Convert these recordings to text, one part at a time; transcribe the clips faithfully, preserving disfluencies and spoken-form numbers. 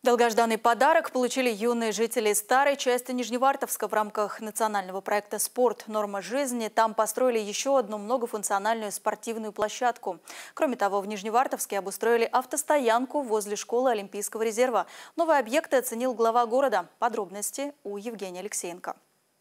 Долгожданный подарок получили юные жители старой части Нижневартовска в рамках национального проекта «Спорт. Норма жизни». Там построили еще одну многофункциональную спортивную площадку. Кроме того, в Нижневартовске обустроили автостоянку возле школы Олимпийского резерва. Новые объекты оценил глава города. Подробности у Евгения Алексеенко.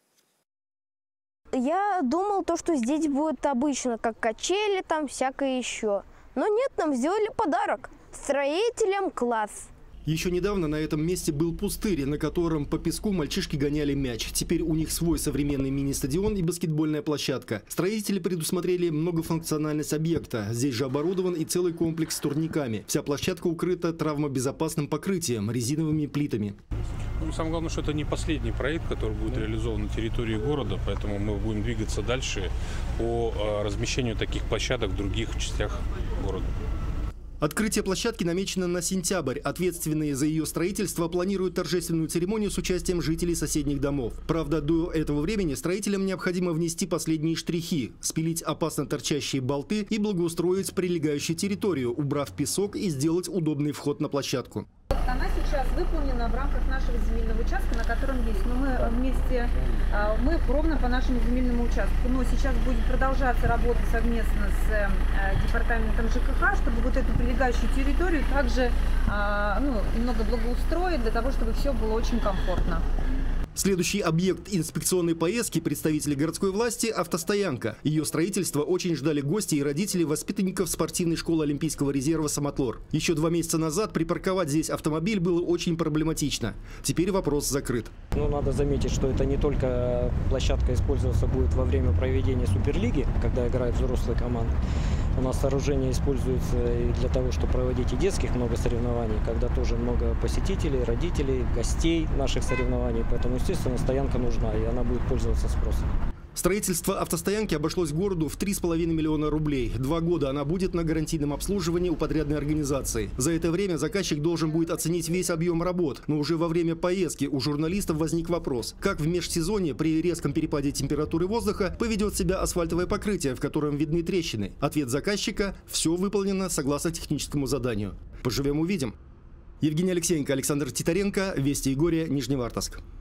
Я думал, то, что здесь будет обычно, как качели, там всякое еще. Но нет, нам сделали подарок. Строителям класс. Еще недавно на этом месте был пустырь, на котором по песку мальчишки гоняли мяч. Теперь у них свой современный мини-стадион и баскетбольная площадка. Строители предусмотрели многофункциональность объекта. Здесь же оборудован и целый комплекс с турниками. Вся площадка укрыта травмобезопасным покрытием, резиновыми плитами. Ну, самое главное, что это не последний проект, который будет реализован на территории города, поэтому мы будем двигаться дальше по размещению таких площадок в других частях города. Открытие площадки намечено на сентябрь. Ответственные за ее строительство планируют торжественную церемонию с участием жителей соседних домов. Правда, до этого времени строителям необходимо внести последние штрихи, спилить опасно торчащие болты и благоустроить прилегающую территорию, убрав песок и сделать удобный вход на площадку. Она сейчас выполнена в рамках нашего земельного участка, на котором есть. Но мы вместе, мы ровно по нашему земельному участку. Но сейчас будет продолжаться работа совместно с департаментом ЖКХ, чтобы вот эту прилегающую территорию также ну, немного благоустроить, для того, чтобы все было очень комфортно. Следующий объект инспекционной поездки представителей городской власти – автостоянка. Ее строительство очень ждали гости и родители воспитанников спортивной школы Олимпийского резерва «Самотлор». Еще два месяца назад припарковать здесь автомобиль было очень проблематично. Теперь вопрос закрыт. Ну, надо заметить, что это не только площадка использоваться будет во время проведения Суперлиги, когда играют взрослые команды. У нас сооружение используется и для того, чтобы проводить и детских много соревнований, когда тоже много посетителей, родителей, гостей наших соревнований. Поэтому, естественно, стоянка нужна, и она будет пользоваться спросом. Строительство автостоянки обошлось городу в три с половиной миллиона рублей. Два года она будет на гарантийном обслуживании у подрядной организации. За это время заказчик должен будет оценить весь объем работ. Но уже во время поездки у журналистов возник вопрос, как в межсезонье при резком перепаде температуры воздуха поведет себя асфальтовое покрытие, в котором видны трещины. Ответ заказчика – все выполнено согласно техническому заданию. Поживем – увидим. Евгений Алексеенко, Александр Титаренко, Вести Егория, Нижневартовск.